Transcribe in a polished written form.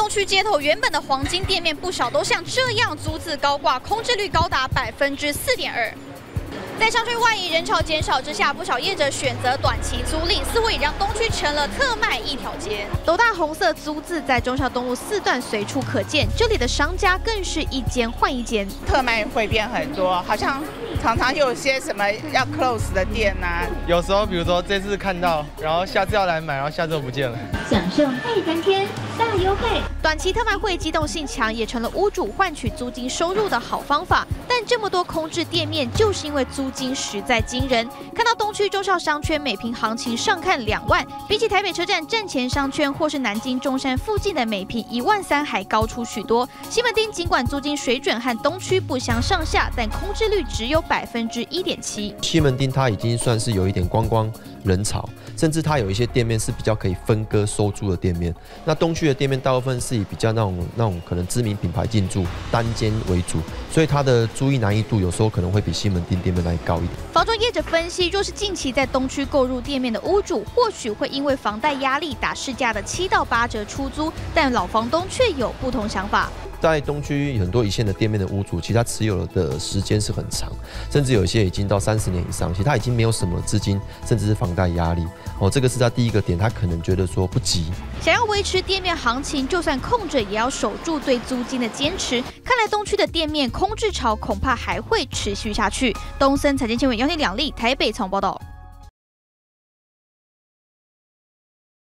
东区街头原本的黄金店面不少都像这样租字高挂，空置率高达4.2%。在商圈外移、人潮减少之下，不少业者选择短期租赁，似乎也让东区成了特卖一条街。斗大红色租字在忠孝东路4段随处可见，这里的商家更是一间换一间。 特卖会变很多，好像常常有些什么要 close 的店啊。 有时候比如说这次看到，然后下次要来买，然后下次又不见了。 享受爱3天大优惠， 短期特卖会机动性强，也成了屋主换取租金收入的好方法。但这么多空置店面，就是因为租金实在惊人。看到东区忠孝商圈每坪行情上看2万，比起台北车站站前商圈或是南京中山附近的每坪1.3万还高出许多。西门町尽管租金水准和东区不相上下，但空置率只有1.7%。 西门町它已经算是有一点观光人潮，甚至它有一些店面是比较可以分割收租的店面。那东区的店面大部分是以比较那种可能知名品牌进驻单间为主，所以它的租赁难易度有时候可能会比西门町店面来高一点。 房仲业者分析，若是近期在东区购入店面的屋主，或许会因为房贷压力打市价的7到8折出租，但老房东却有不同想法。 在东区很多一线的店面的屋主，其实他持有的时间是很长，甚至有些已经到30年以上，其实他已经没有什么资金，甚至是房贷压力。这个是他第一个点，他可能觉得说不急。 想要维持店面行情，就算空着也要守住对租金的坚持。看来东区的店面空置潮恐怕还会持续下去。东森财经新闻杨天2立台北采访报道。